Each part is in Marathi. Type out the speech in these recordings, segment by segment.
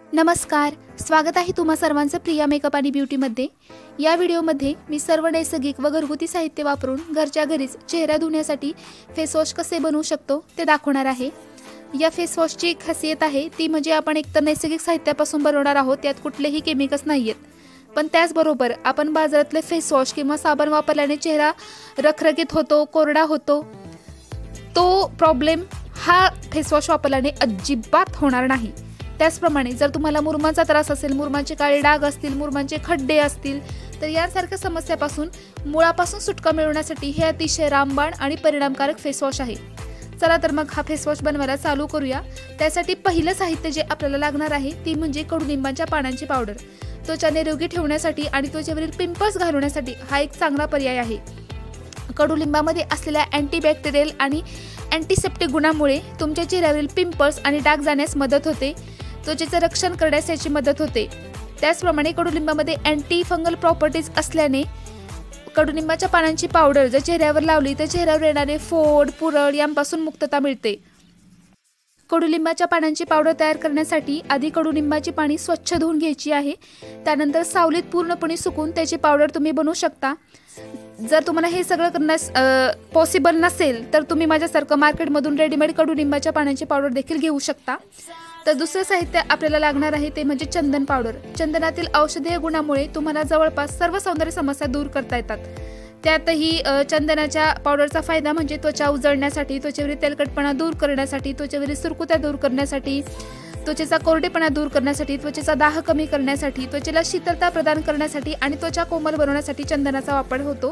नमस्कार, स्वागत आहे तुम्हा सर्वांचं प्रिया मेकअप आणि ब्युटीमध्ये। या व्हिडिओमध्ये मी सर्व नैसर्गिक व घरगुती साहित्य वापरून घरच्या घरीच चेहरा धुण्यासाठी फेस वॉश कसे बनवू शकतो ते दाखवणार आहे। या फेस वॉशची खासियत आहे ती म्हणजे आपण एकतर नैसर्गिक साहित्यापासून बनवणार आहोत, त्यात कुठलेही केमिकल्स नाहीयेत। पण त्याचबरोबर आपण बाजारातले फेस वॉश किंवा साबण वापरल्याने चेहरा रखरखीत होतो, कोरडा होतो, तो प्रॉब्लेम हा फेस वॉश वापरल्याने अजिबात होणार नाही। त्याचप्रमाणे जर तुम्हाला मुरुमाचा त्रास असेल, मुरुमाचे काळे डाग असतील, मुरुमाचे खड्डे असतील, तर यासारख्या समस्यापासून मुळापासून सुटका मिळवण्यासाठी हे अतिशय रामबाण आणि परिणामकारक फेस वॉश आहे। चला तर मग हा फेस वॉश बनवायला चालू करूया। त्यासाठी पहिलं साहित्य जे आपल्याला लागणार आहे ती म्हणजे कडुलिंबाच्या पानांची पावडर। त्वचा निरोगी ठेवण्यासाठी आणि त्वचेवरील पिंपल्स घालवण्यासाठी हा एक चांगला पर्याय आहे। कडुलिंबामध्ये असलेल्या अँटीबॅक्टेरियल आणि अँटीसेप्टिक गुणामुळे तुमच्या चेहऱ्यावरील पिंपल्स आणि डाग जाण्यास मदत होते, त्वचेचं रक्षण करण्यास याची मदत होते। त्याचप्रमाणे कडुलिंबामध्ये अँटी फंगल प्रॉपर्टीज असल्याने कडुलिंबाच्या पानांची पावडर जर चेहऱ्यावर लावली तर चेहऱ्यावर येणारे फोड, पुरळ यांपासून मुक्तता मिळते। कडुलिंबाच्या पानांची पावडर तयार करण्यासाठी आधी कडुलिंबाची पाणी स्वच्छ धुवून घ्यायची आहे। त्यानंतर सावलीत पूर्णपणे सुकून त्याची पावडर तुम्ही बनवू शकता। जर तुम्हाला हे सगळं करण्यास पॉसिबल नसेल तर तुम्ही माझ्यासारखं मार्केटमधून रेडीमेड कडुलिंबाच्या पानांची पावडर देखील घेऊ शकता। तर दुसरं साहित्य आपल्याला लागणार आहे ते म्हणजे चंदन पावडर। चंदनातील औषधीय गुणामुळे तुम्हाला जवळपास सर्व सौंदर्य समस्या दूर करता येतात। त्यातही चंदनाच्या पावडरचा फायदा म्हणजे त्वचा उजळण्यासाठी, त्वचेवरील तेलकटपणा दूर करण्यासाठी, त्वचेवरील सुरकुत्या दूर करण्यासाठी, त्वचेचा कोरडेपणा दूर करण्यासाठी, त्वचेचा दाह कमी करण्यासाठी, त्वचेला शीतलता प्रदान करण्यासाठी आणि त्वचा कोमल बनवण्यासाठी चंदनाचा वापर होतो।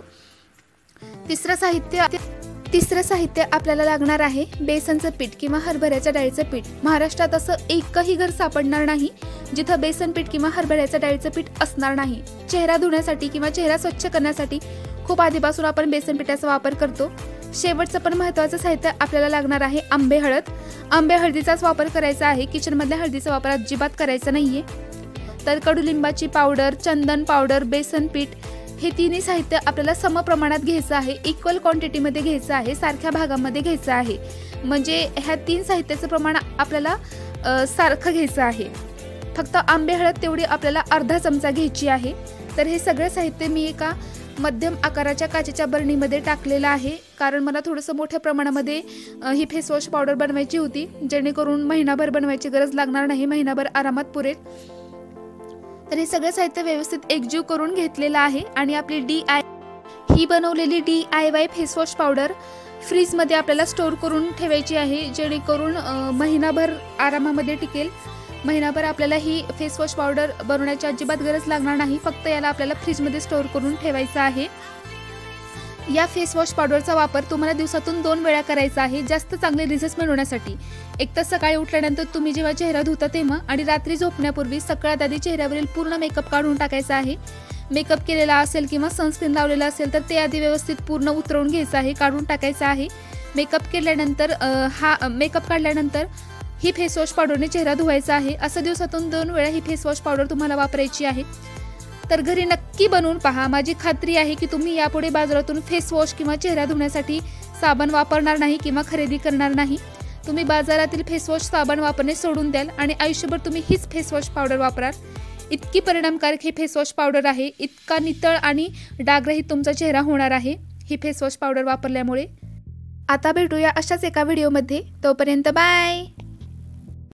तिसरं साहित्य आपल्याला लागणार आहे बेसनचं पीठ किंवा हरभऱ्याच्या डाळीचं पीठ। महाराष्ट्रात असं एकही घर सापडणार नाही जिथं बेसन पीठ किंवा हरभऱ्याच्या डाळीचं पीठ असणार नाही। चेहरा धुण्यासाठी किंवा चेहरा स्वच्छ करण्यासाठी खूप आधीपासून आपण बेसन पिठाचा वापर करतो। शेवटचं पण महत्त्वाचं साहित्य आपल्याला लागणार आहे आंबे हळद। आंबे हळदीचाच वापर करायचा आहे, किचनमधल्या हळदीचा वापर अजिबात करायचा नाहीये। तर कडुलिंबाची पावडर, चंदन पावडर, बेसन पीठ हे तिन्ही साहित्य आपल्याला समप्रमाणात घ्यायचं आहे, इक्वल क्वांटिटीमध्ये घ्यायचं आहे, सारख्या भागामध्ये घ्यायचं आहे। म्हणजे ह्या तीन साहित्याचं प्रमाण आपल्याला सारखं घ्यायचं आहे। फक्त आंबे हळद तेवढी आपल्याला अर्धा चमचा घ्यायची आहे। तर हे सगळं साहित्य मी एका मध्यम आकाराच्या काचेच्या बरणीमध्ये टाकलेलं आहे, कारण मला थोडंसं मोठ्या प्रमाणामध्ये ही फेस वॉश पावडर बनवायची होती, जेणेकरून महिनाभर बनवायची गरज लागणार नाही, महिनाभर आरामात पुरेल। तर हे सगळं साहित्य व्यवस्थित एकजीव करून घेतलेलं आहे आणि आपली ही बनवलेली DIY फेस वॉश पावडर फ्रीजमध्ये आपल्याला स्टोर करून ठेवायची आहे, जेणेकरून महिनाभर आरामामध्ये टिकेल। महिनाभर आपल्याला ही फेस वॉश पावडर बनवण्याची अजिबात गरज लागणार नाही, फक्त याला आपल्याला फ्रीजमध्ये स्टोर करून ठेवायचं आहे। या फेस वॉश पावडरचा वापर तुम्हाला दिवसातून 2 वेळा करायचा आहे जास्त चांगले रिझल्ट्स मिळवण्यासाठी। एक तर सकाळी उठल्यानंतर तुम्ही जेव्हा चेहरा धुता तेव्हा आणि रात्री झोपण्यापूर्वी सगळ्यात आधी चेहऱ्यावरील पूर्ण मेकअप काढून टाकायचा आहे। मेकअप केलेला असेल किंवा सनस्क्रीन लावलेला असेल तर ते आधी व्यवस्थित पूर्ण उतरवून घ्यायचं आहे, काढून टाकायचं आहे। मेकअप काढल्यानंतर ही फेस वॉश पावडरने चेहरा धुवायचा आहे। असं दिवसातून 2 वेळा ही फेस वॉश पावडर तुम्हाला वापरायची आहे। तर घरी नक्की बनवून पहा, माझी खात्री आहे की तुम्ही यापुढे बाजारातून फेस वॉश किंवा चेहरा धुण्यासाठी साबण वापरणार नाही किंवा खरेदी करणार नाही। तुम्ही बाजारातील फेस वॉश, साबण वापरणे सोडून द्याल आणि आयुष्यभर तुम्ही हीच फेस वॉश पावडर वापराल। इतकी परिणामकारक ही फेस वॉश पावडर आहे, इतका नितळ आणि डागरहित तुमचा चेहरा होणार आहे ही फेस वॉश पावडर वापरल्यामुळे। आता भेटूया अशाच एका व्हिडिओमध्ये, तोपर्यंत बाय।